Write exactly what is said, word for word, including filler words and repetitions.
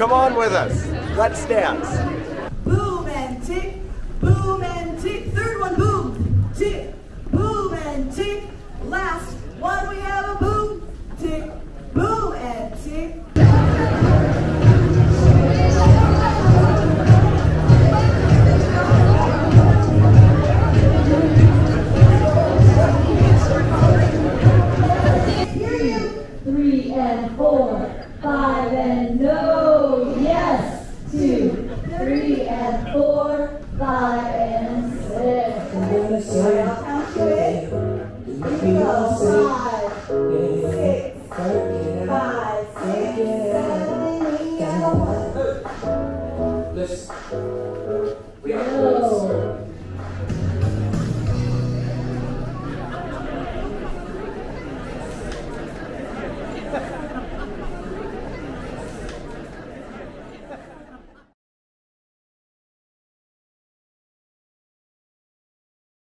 Come on with us. Let's dance. Boom and tick, boom and tick. Third one, boom, tick, boom and tick. Last one, we have a boom, tick, boom and tick. Three and four, five and no, yes, two, three and four, five and six. I'll count to eight. Here we go. Five, six, five, six, seven, eight, and one. Listen. Go.